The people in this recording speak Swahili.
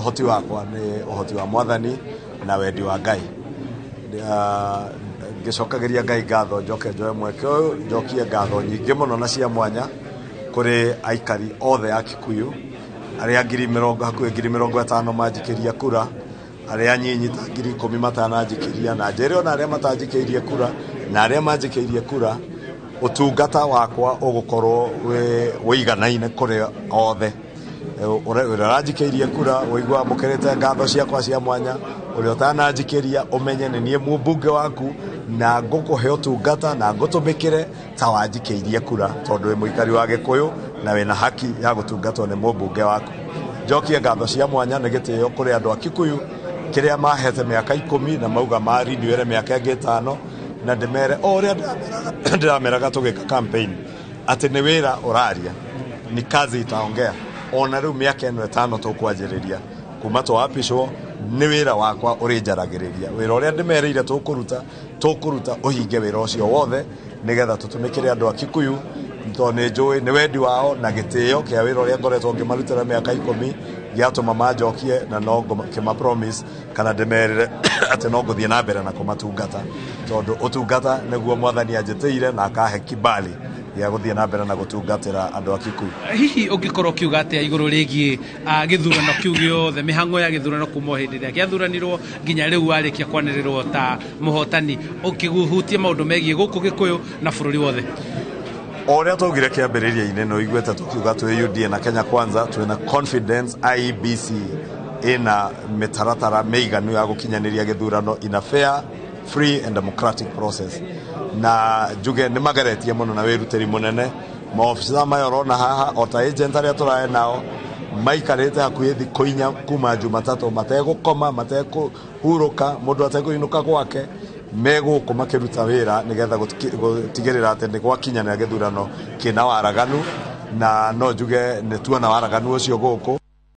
uhoti wakwa ni uhoti wa Mwathani na wendi wa Ngai. Ngicokagiria Ngai ngatho njoke njoe mweke uyu njokie ngatho nyingi muno na cia mwanya kuri aikari othe a Kikuyu aria hakuhi 50,000 manjikiria kura, aria nyinyi ta 10,000 matananjikiria, na njere ona aria matanjikirie kura na aria manjikirie kura, utungata wakwa ugukorwo wiganaine kuri othe. Uranjikirie kura uigua mukerete ngatho ciakwa cia mwanya, uria utananjikiria umenye ni nie mumbunge waku na ngukuhe utungata na ngutumikire ta wanjikirie kura, tondu wi muikari wa Gikuyu na wina haki ya gutungatwo ni mumbunge waku. Njokie ngatho cia mwanya ni gitio kuri andu a Kikuyu kiria mahete miaka 10 na mauga marinduire miaka 5 na ndimere uria ndirameraga tugika campaign ati ni wira uraria ni kazi itaongea. Ona riu miaka 5 tukwanjiriria kuma twapishwo ni wira wakwa uri njaragiriria wira uria ndimereire tukuruta uhinge wira ucio wothe nigetha tutumikire andu a Kikuyu tondu ni njui ni wendi wao na gitio kia wira uria ngoretwo ngimarutira miaka 10 giatuma manjokie na no ngima promise kana ndimerire ati no nguthie na mbere na kumatungata tondu utungata niguo Mwathani anjitiire na akahe kibali ya guthie na mbere na gutungatira andu a Kikuyu. Hihi ungikorwo kiuga atia iguru rigie githurano kiu giothe mihango ya githurano kuma hindi ria giathuranirwo nginya riu warikia kwanirirwo ta muhotani ukiguhutia maundu megie guku Gikuyu na bururi wothe? Oria tugire kiambiriria-ini no igwete tukiuga twi UDA na Kenya Kwanza twina confidence IEBC ina mitaratara meiganu ya gukinyaniria githurano in a fair, free and democratic process. Na juge ni magaretie muno na wiruteri munene maofisa mayorona haha ota agent aria turae nao maikarete hakuhi thikũ 4 kuma Jumatatu mategukoma matekuhuruka mundu atekuinuka gwake meguko makiruta wira nigetha gutigirira ati ni gwakinyana githurano kina waraganu na no juge ni tuona waraganu ucio guku.